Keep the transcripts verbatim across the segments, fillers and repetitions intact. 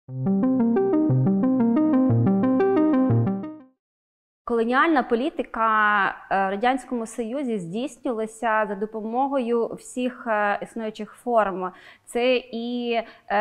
Колоніальна політика в Радянському Союзі здійснювалася за допомогою всіх існуючих форм. Це і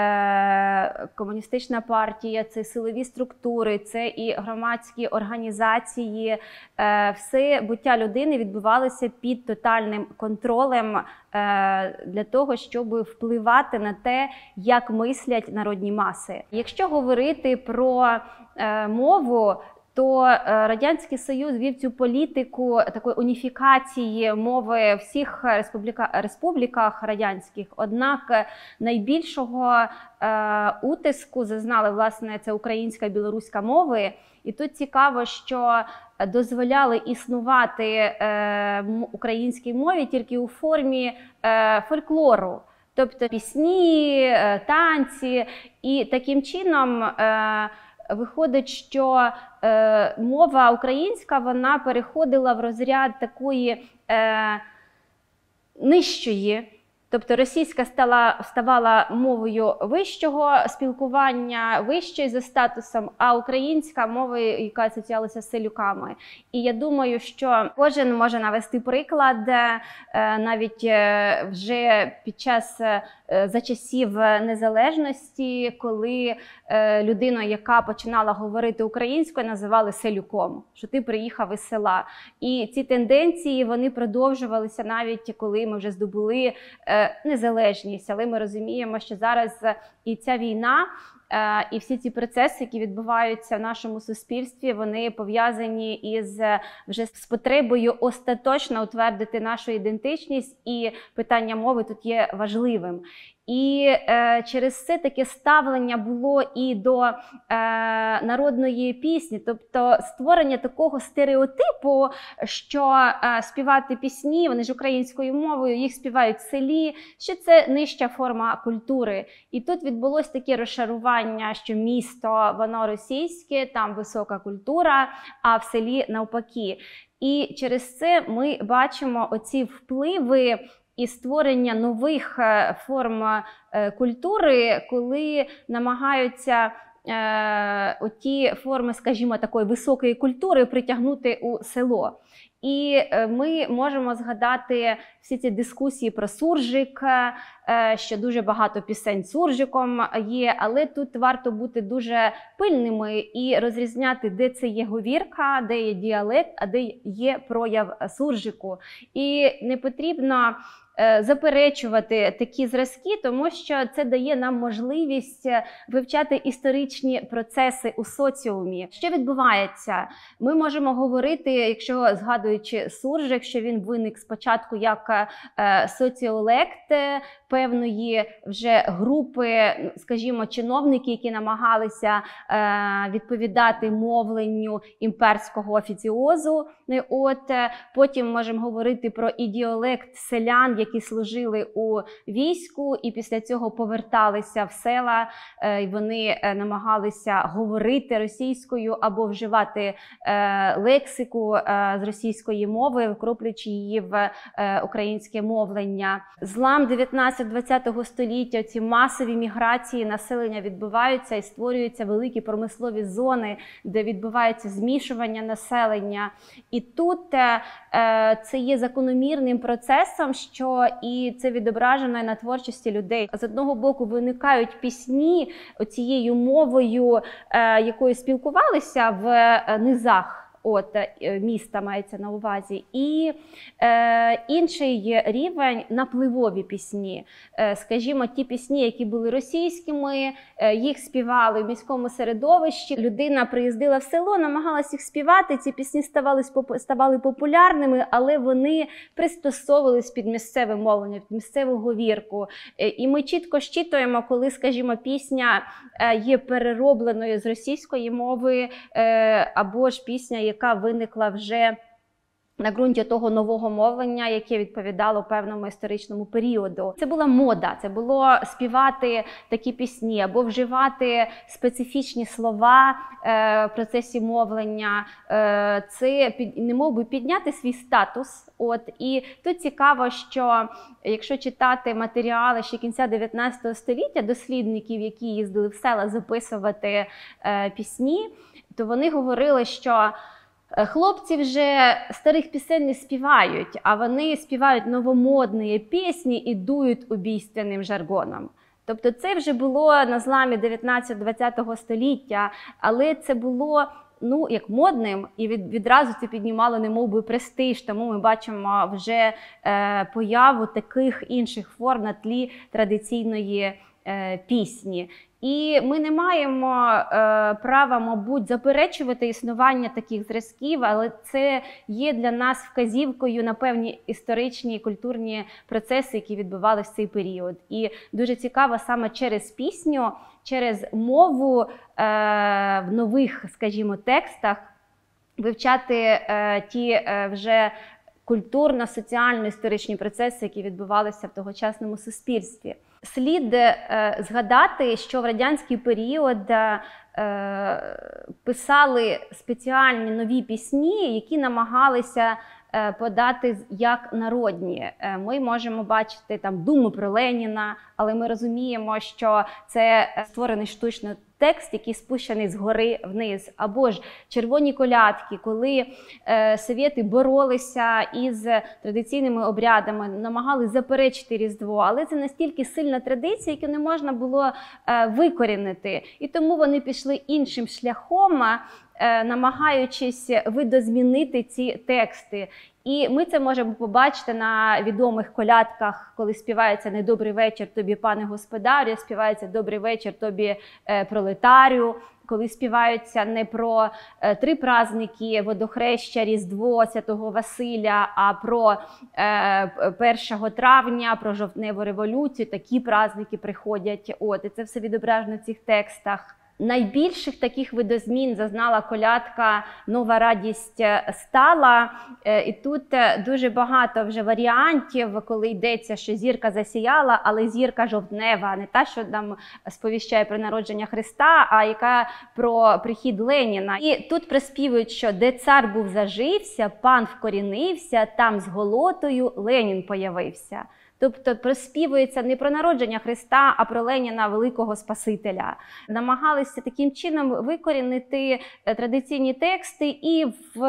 е, комуністична партія, це силові структури, це і громадські організації. Е, все буття людини відбувалося під тотальним контролем е, для того, щоб впливати на те, як мислять народні маси. Якщо говорити про е, мову, то Радянський Союз вів цю політику такої уніфікації мови в всіх республіка, республіках радянських. Однак найбільшого е, утиску зазнали, власне, це українська і білоруська мови. І тут цікаво, що дозволяли існувати е, українській мові тільки у формі е, фольклору. Тобто пісні, е, танці. І таким чином е, виходить, що е, мова українська, вона переходила в розряд такої е, нижчої. Тобто російська стала, ставала мовою вищого спілкування, вищою за статусом, а українська мовою, яка асоціювалася з селюками. І я думаю, що кожен може навести приклад, навіть вже під час, за часів незалежності, коли людину, яка починала говорити українською, називали селюком, що ти приїхав із села. І ці тенденції, вони продовжувалися навіть коли ми вже здобули незалежність, але ми розуміємо, що зараз і ця війна, і всі ці процеси, які відбуваються в нашому суспільстві, вони пов'язані із вже з потребою остаточно утвердити нашу ідентичність, і питання мови тут є важливим. І е, через це таке ставлення було і до е, народної пісні, тобто створення такого стереотипу, що е, співати пісні, вони ж українською мовою, їх співають в селі, що це нижча форма культури. І тут відбулось таке розшарування, що місто, воно російське, там висока культура, а в селі навпаки. І через це ми бачимо оці впливи і створення нових форм культури, коли намагаються е, оті форми, скажімо, такої високої культури притягнути у село. І ми можемо згадати всі ці дискусії про суржик, що дуже багато пісень суржиком є, але тут варто бути дуже пильними і розрізняти, де це є говірка, де є діалект, а де є прояв суржику. І не потрібно заперечувати такі зразки, тому що це дає нам можливість вивчати історичні процеси у соціумі. Що відбувається? Ми можемо говорити, якщо згадуючи суржик, що він виник спочатку як соціолект певної вже групи, скажімо, чиновників, які намагалися відповідати мовленню імперського офіціозу. От, потім можемо говорити і про ідіолект селян, які служили у війську і після цього поверталися в села, і вони намагалися говорити російською або вживати лексику з російської мови, вкроплюючи її в українське мовлення. Злам дев'ятнадцятого-двадцятого століття, ці масові міграції населення відбуваються і створюються великі промислові зони, де відбувається змішування населення. І тут це є закономірним процесом, що і це відображено на творчості людей. З одного боку виникають пісні оцією мовою, якою спілкувалися в низах от міста, мається на увазі. І е, інший рівень – напливові пісні. Е, скажімо, ті пісні, які були російськими, е, їх співали в міському середовищі. Людина приїздила в село, намагалась їх співати, ці пісні ставали, ставали популярними, але вони пристосовувались під місцеве мовлення, під місцеву говірку. Е, і ми чітко щитуємо, коли, скажімо, пісня е, є переробленою з російської мови, е, або ж пісня, яка виникла вже на ґрунті того нового мовлення, яке відповідало певному історичному періоду. Це була мода, це було співати такі пісні або вживати специфічні слова е, в процесі мовлення. Е, це під, не мов би підняти свій статус. От. І тут цікаво, що якщо читати матеріали ще кінця дев'ятнадцятого століття, дослідників, які їздили в села записувати е, пісні, то вони говорили, що хлопці вже старих пісень не співають, а вони співають новомодні пісні і дують убійственним жаргоном. Тобто це вже було на зламі дев'ятнадцятого-двадцятого століття, але це було, ну, як модним, і від, відразу це піднімало немов би престиж, тому ми бачимо вже е, появу таких інших форм на тлі традиційної е, пісні. І ми не маємо е, права, мабуть, заперечувати існування таких зразків, але це є для нас вказівкою на певні історичні і культурні процеси, які відбувалися в цей період. І дуже цікаво саме через пісню, через мову е, в нових, скажімо, текстах вивчати е, ті е, вже культурно-соціально-історичні процеси, які відбувалися в тогочасному суспільстві. Слід е, згадати, що в радянський період е, писали спеціальні нові пісні, які намагалися е, подати як народні. Е, ми можемо бачити там думи про Леніна, але ми розуміємо, що це створений штучно текст, який спущений згори вниз. Або ж червоні колядки, коли е, совєти боролися із традиційними обрядами, намагалися заперечити Різдво, але це настільки сильна традиція, яку не можна було е, викорінити. І тому вони пішли іншим шляхом, е, намагаючись видозмінити ці тексти. І ми це можемо побачити на відомих колядках, коли співається «Не добрий вечір тобі, пане господарю», співається «Добрий вечір тобі, е, пролетарю», коли співаються не про е, три праздники – Водохреща, Різдво, Святого Василя, а про е, першого травня, про жовтневу революцію, такі праздники приходять. От, і це все відображено в цих текстах. Найбільших таких видозмін зазнала колядка «Нова радість стала». І тут дуже багато вже варіантів, коли йдеться, що зірка засіяла, але зірка жовтнева, не та, що нам сповіщає про народження Христа, а яка про прихід Леніна. І тут приспівують, що де цар був зажився, пан вкорінився, там з голотою Ленін появився. Тобто проспівується не про народження Христа, а про Леніна, великого Спасителя. Намагалися таким чином викорінити традиційні тексти і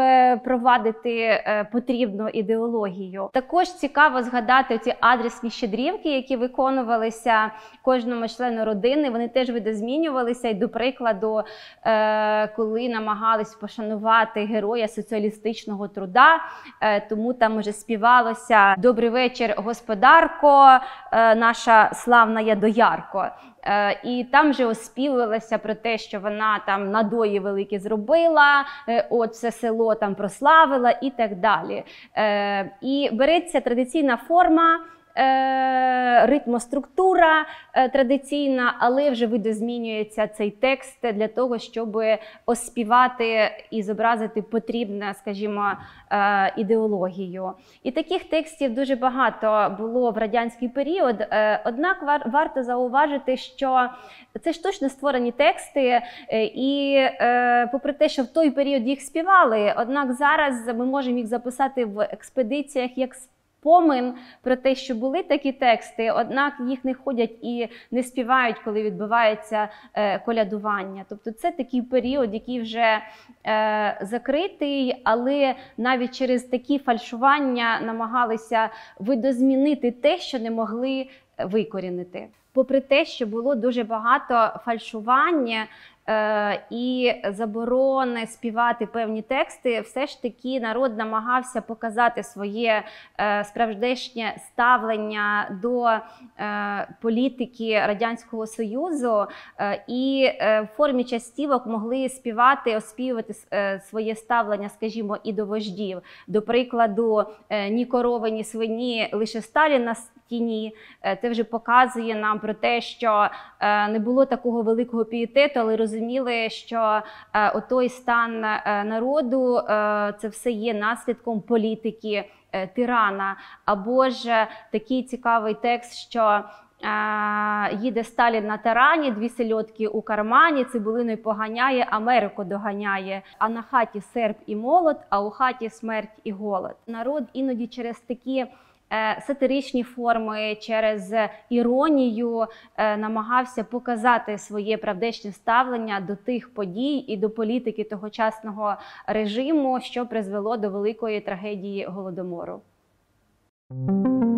впровадити потрібну ідеологію. Також цікаво згадати ці адресні щедрівки, які виконувалися кожному члену родини. Вони теж видозмінювалися. І, до прикладу, коли намагались пошанувати героя соціалістичного труда, тому там вже співалося «Добрий вечір, господар, наша славна ядоярко». І там вже оспівувалося про те, що вона там надої великі зробила, от це село там прославила і так далі. І береться традиційна форма, ритмоструктура традиційна, але вже видозмінюється цей текст для того, щоб оспівати і зобразити потрібне, скажімо, ідеологію. І таких текстів дуже багато було в радянський період, однак варто зауважити, що це штучно створені тексти, і попри те, що в той період їх співали, однак зараз ми можемо їх записати в експедиціях як помин про те, що були такі тексти, однак їх не ходять і не співають, коли відбувається е, колядування. Тобто це такий період, який вже е, закритий, але навіть через такі фальшування намагалися видозмінити те, що не могли викорінити. Попри те, що було дуже багато фальшування е, і заборони співати певні тексти, все ж таки народ намагався показати своє е, справжнє ставлення до е, політики Радянського Союзу, е, і е, в формі частівок могли співати, оспівувати е, своє ставлення, скажімо, і до вождів. До прикладу, е, «Ні корови, ні свині, лише Сталін на стіні». Це вже показує нам про те, що не було такого великого пієтету, але розуміння, зрозуміли, що е, отой стан е, народу е, це все є наслідком політики е, тирана. Або ж такий цікавий текст, що е, їде Сталін на тарані, дві сельодки у кармані, цибулиною поганяє, Америку доганяє. А на хаті серп і молот, а у хаті смерть і голод. Народ іноді через такі сатиричні форми, через іронію намагався показати своє правдечне ставлення до тих подій і до політики тогочасного режиму, що призвело до великої трагедії Голодомору.